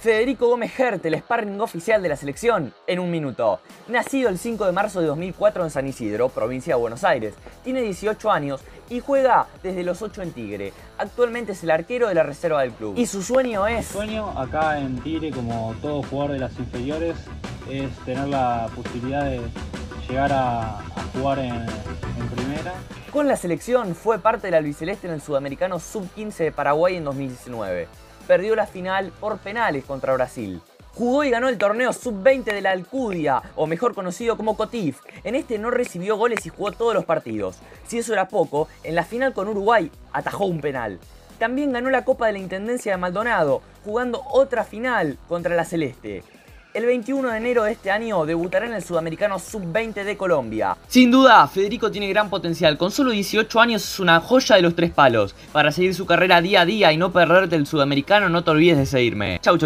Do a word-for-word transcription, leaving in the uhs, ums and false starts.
Federico Gómez Herdt, el sparring oficial de la selección, en un minuto. Nacido el cinco de marzo de dos mil cuatro en San Isidro, provincia de Buenos Aires. Tiene dieciocho años y juega desde los ocho en Tigre. Actualmente es el arquero de la reserva del club. Y su sueño es... Mi sueño acá en Tigre, como todo jugador de las inferiores, es tener la posibilidad de llegar a, a jugar en, en primera. Con la selección fue parte del albiceleste en el Sudamericano sub quince de Paraguay en dos mil diecinueve. Perdió la final por penales contra Brasil. Jugó y ganó el torneo sub veinte de la Alcudia, o mejor conocido como Cotif. En este no recibió goles y jugó todos los partidos. Si eso era poco, en la final con Uruguay atajó un penal. También ganó la Copa de la Intendencia de Maldonado, jugando otra final contra la Celeste. El veintiuno de enero de este año debutará en el Sudamericano sub veinte de Colombia. Sin duda, Federico tiene gran potencial. Con solo dieciocho años es una joya de los tres palos. Para seguir su carrera día a día y no perderte el Sudamericano, no te olvides de seguirme. Chau, chau.